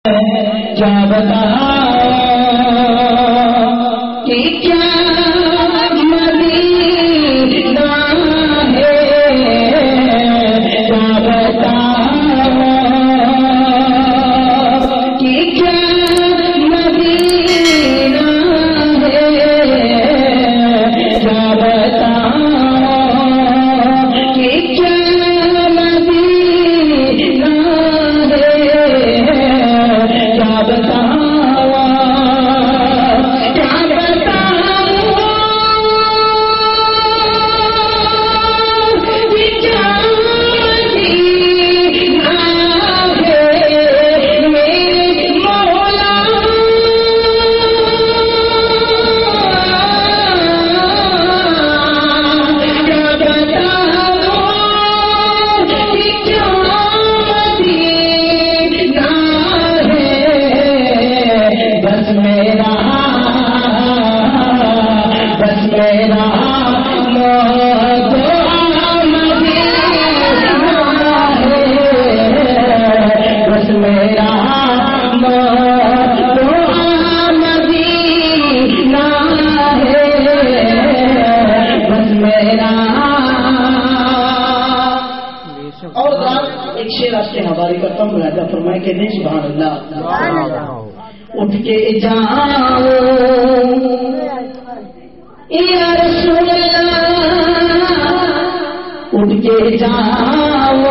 کیا بتاؤ کہ کیا مدینہ ہے، کیا بتاؤ کہ کیا مدینہ ہے، کیا بتاؤ کہ کیا مدینہ ہے، کیا بتاؤ فرمائے کہ نہیں سبحان اللہ، اٹھ کے جاؤ یا رسول اللہ، اٹھ کے جاؤ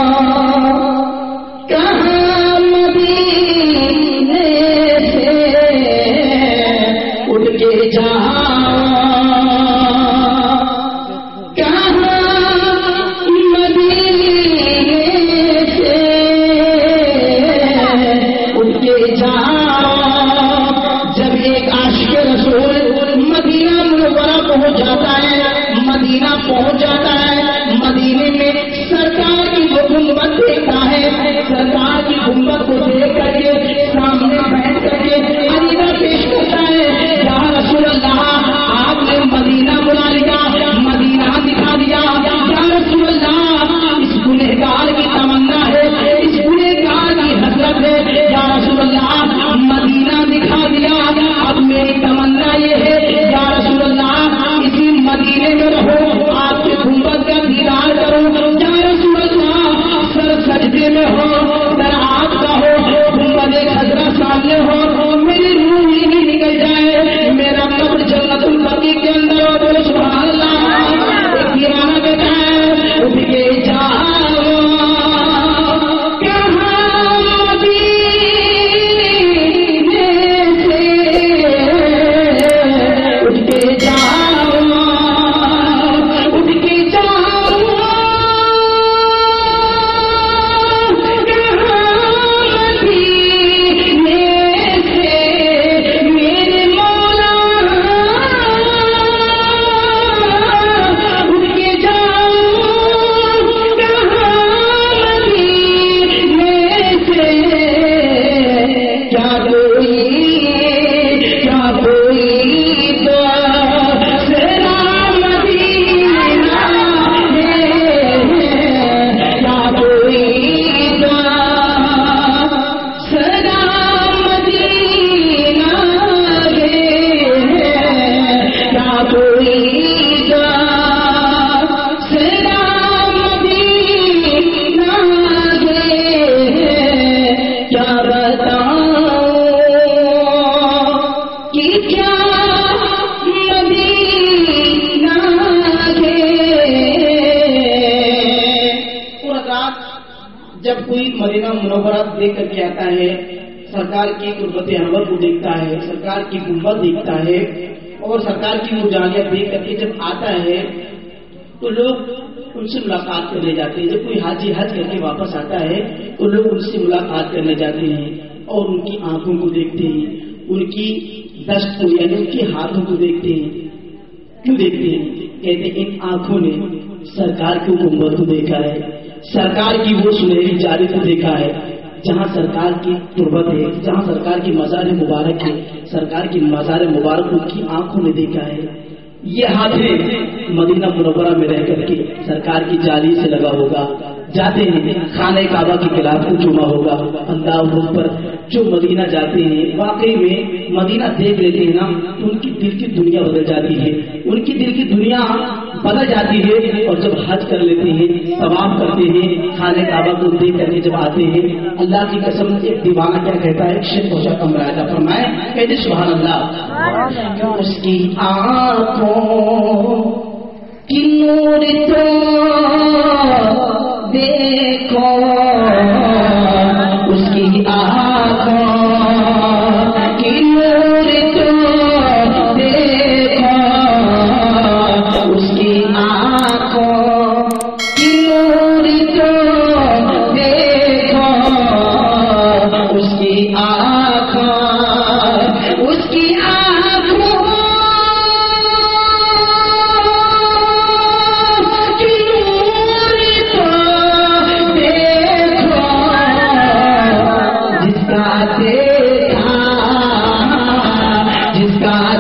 کہاں مدینے سے، اٹھ کے جاؤ پہنچ جاتا ہے، مدینے میں سرکار کی وہ گنبد دیکھتا ہے، سرکار کی گنبد کو دیکھ کر کے سامنے بیٹھ کر کے عقیدہ پیش کرتا ہے، یا رسول اللہ آپ نے مدینہ بلا لیا، مدینہ دکھا دیا، یا رسول اللہ اس گنہگار کی تمنا ہے، اس گنہگار کی حسرت ہے، یا رسول اللہ مدینہ دکھا دیا، اب میری تمنا یہ ہے یا رسول اللہ اسی مدینے میں رہو، آپ کے گنبد کا دیدار کرو، یا رسول اللہ سر سجدے میں ہو، سر آپ کا ہو، گنبد خضرا سامنے ہو، میری روح ہی نکل جائے، میرا قبر جنت البقیع کے اندر ہو، بولو سبحان اللہ۔ ایک دیوانہ کہتا ہے اٹھ کے جاؤ دیکھ کر کے آتا ہے، سرکار کی قربت انور کو دیکھتا ہے، سرکار کی گنبد دیکھتا ہے، اور سرکار کی مرجانیت دیکھ کر کے جب آتا ہے تو لوگ ان سے ملاقات کرنے جاتے ہیں، جب کوئی حاجی حج کر کے واپس آتا ہے تو لوگ ان سے ملاقات کرنے جاتے ہیں اور ان کی آنکھوں کو دیکھتے ہیں، ان کی دست کو یعنی ان کے ہاتھوں کو دیکھتے ہیں۔ کیوں دیکھتے ہیں؟ کہتے ہیں ان آنکھوں نے سرکار کی گنبد کو دیکھا ہے، سرکار کی وہ سنہری جاری کو دیکھا ہے، جہاں سرکار کی تربت ہے، جہاں سرکار کی مزار مبارک ہے، سرکار کی مزار مبارک ان کی آنکھوں نے دیکھا ہے۔ یہ ہاتھیں مدینہ منورہ میں رہ کر کے سرکار کی جالی سے لگا ہوگا، جاتے ہیں خانہ کعبہ کے خلاف کو چوما ہوگا، اللہ پر جو مدینہ جاتے ہیں واقعی میں مدینہ دیکھ لیتے ہیں نا تو ان کی دل کی دنیا بدل جاتی ہے، ان کی دل کی دنیا بدل جاتی ہے. اور جب حج کر لیتے ہیں، طواف کرتے ہیں، خانہ کعبہ کو دیکھ کر کے جب آتے ہیں، اللہ کی قسم ایک دیوانہ کیا کہتا ہے، شیخ پہنچا کمراجہ فرمائے کہتے سبحان اللہ، اس کی آنکھوں کی نور تو دیکھو، اس کی آنکھوں کی نور تو دیکھو، اس کی آنکھوں کی نور تو دیکھو، اس کی آنکھوں، اس کی آنکھوں جس کا